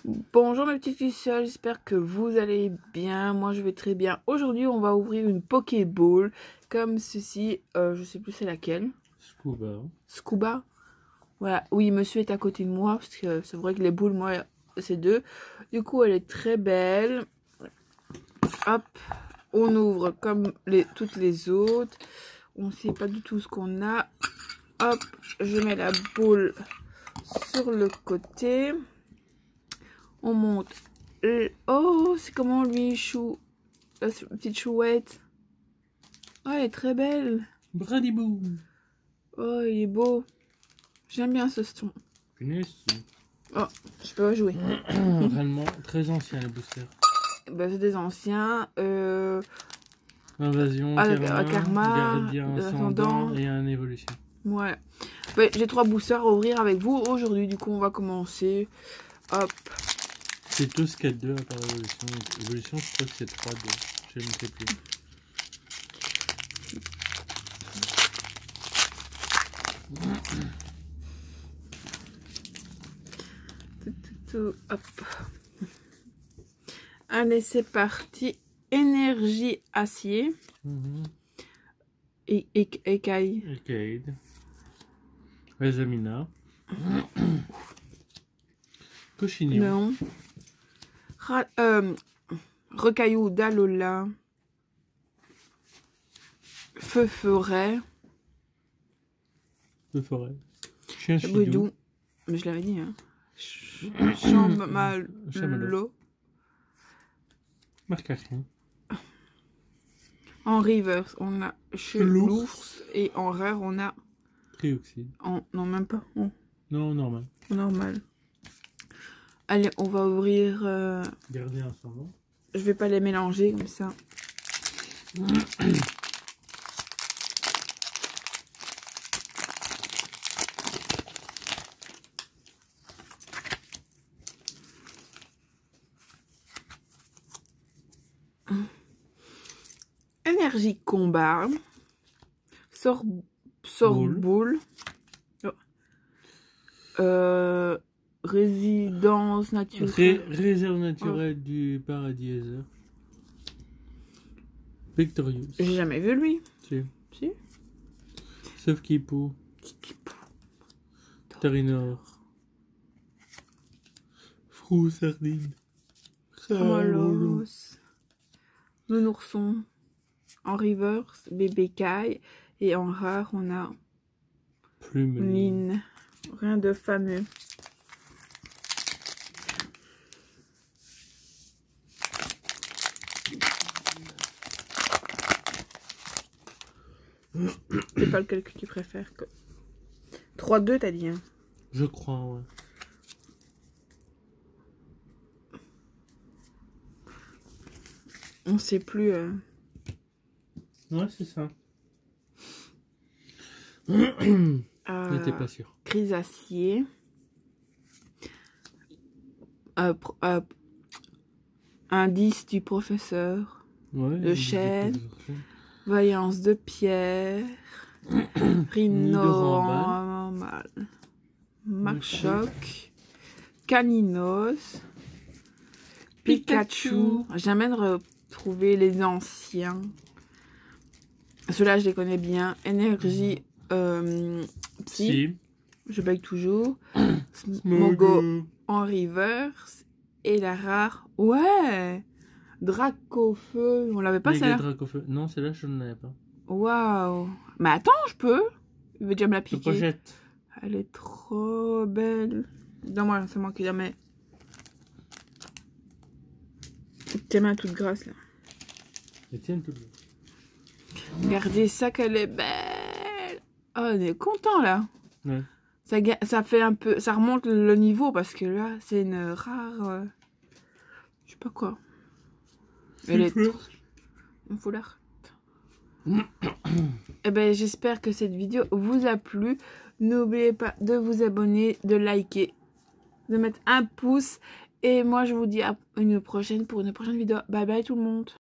Bonjour mes petites ficelles, j'espère que vous allez bien. Moi je vais très bien. Aujourd'hui on va ouvrir une Pokéball comme ceci. Je sais plus c'est laquelle. Scuba. Scuba. Voilà. Oui, monsieur est à côté de moi parce que c'est vrai que les boules, moi c'est deux. Du coup elle est très belle. Hop. On ouvre comme toutes les autres. On ne sait pas du tout ce qu'on a. Hop. Je mets la boule sur le côté. On monte. Oh, c'est comment lui, chou. La petite chouette. Oh, elle est très belle. Bradibou. Oh, il est beau. J'aime bien ce son. Punaise. Oh, je peux pas jouer. Réellement très ancien les boosters. Bah, c'est des anciens. Invasion, Karma, Gardien ascendant et un évolution. Ouais. Ouais, j'ai 3 boosters à ouvrir avec vous aujourd'hui. Du coup, on va commencer. Hop. C'est tous 4-2 à part évolution. Évolution, je crois que c'est 3-2. Je ne sais plus. Hop. Allez, c'est parti. Énergie acier. Écaille. Arcade. Rezamina. Cochinio. Non. Recaillou d'Alola. Feu forêt. De forêt. Chien Boudou. Mais je l'avais dit, hein. Chamallow. Marque à rien. En reverse, on a l'ours. Et en rare, on a... Trioxyde. Non, même pas. Non, normal. Normal. Allez, on va ouvrir... Gardien ascendant. Je vais pas les mélanger comme ça. Énergie combat. Sort boule. Résidence naturelle. Réserve naturelle du Paradis. Victorious. J'ai jamais vu lui. Si. Sauf Kipou. Tarinor. Frou sardine. Malos. Nounourson. En reverse, bébé caille. Et en rare, on a Plumeline. Rien de fameux. C'est pas lequel que tu préfères. 3-2, t'as dit, hein? Je crois, ouais. On sait plus. Ouais, c'est ça. J'étais pas sûr. Crise acier. Indice du professeur. Ouais, de chêne. Vaillance de pierre. Rhino. Marchoc. Caninos. Pikachu. J'amène retrouver les anciens. Ceux-là, je les connais bien. Énergie psy. Je bug toujours. Smogo en reverse. Et la rare. Ouais! Dracofeu. On l'avait pas celle-là? Dracofeu. Non, celle-là, je ne l'avais pas. Waouh! Mais attends, je peux. Il veut déjà me la piquer. Pochette. Elle est trop belle. Donne-moi, c'est moi qui la mets. Tes mains toutes grasses là. Les tiennes toutes. Regardez ça qu'elle est belle. Oh, on est content là. Ouais. Ça fait un peu, ça remonte le niveau parce que là c'est une rare, je sais pas quoi. Elle est trop... un foulard. Et ben j'espère que cette vidéo vous a plu. N'oubliez pas de vous abonner, de liker, de mettre un pouce. Et moi je vous dis à une prochaine pour une prochaine vidéo. Bye bye tout le monde.